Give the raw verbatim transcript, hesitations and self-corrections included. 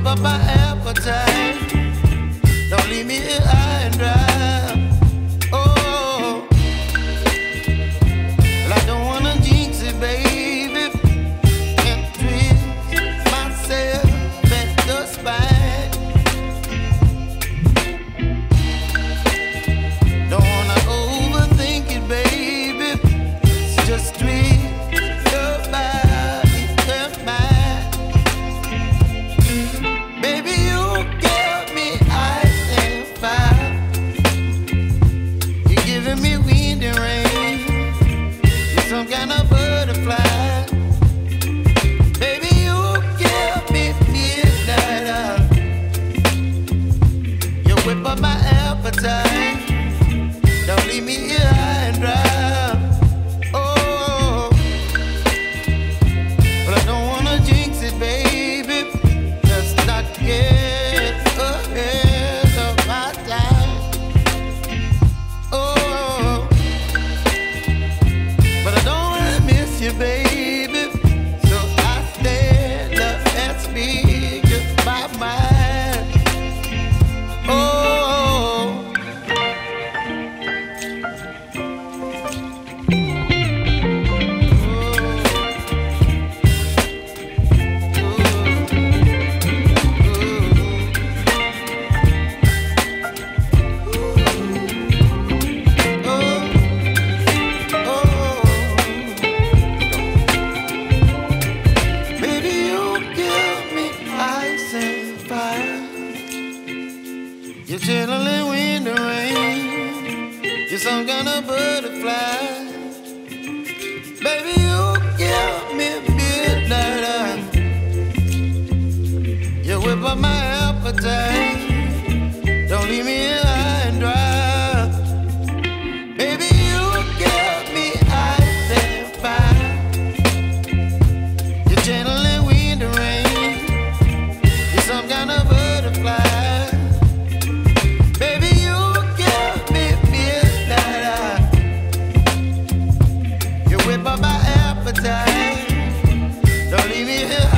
up my appetite. Don't leave me here high and dry. Oh, well, I don't wanna jinx it, baby, and twist myself at the spine. Don't wanna overthink it, baby. It's just twist your body and mine. Baby, you give me ice and fire. You're giving me wind and rain. You're some kind of butterfly. Baby, you give me midnight hour. You whip up my appetite. Don't leave me here high and dry. Oh, but I don't wanna jinx it, baby. Let's not get ahead of my time. Oh, but I don't wanna miss you, baby. So I stand up and speak just my mind. Oh. You're channeling wind and rain. You're some kind of butterfly. Baby, you give me midnight hour. You whip up my appetite. Don't leave me here high and dry. Baby, you give me ice and fire. You're channeling wind and rain. You're some kind of butterfly. Whip up my appetite. Don't leave me here